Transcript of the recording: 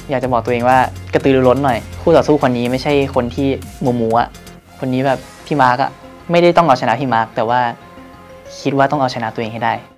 อยากจะบอกตัวเองว่ากระตือรือร้นหน่อยคู่ต่อสู้คนนี้ไม่ใช่คนที่มัวคนนี้แบบพี่มาร์กอะไม่ได้ต้องเอาชนะพี่มาร์กแต่ว่าคิดว่าต้องเอาชนะตัวเองให้ได้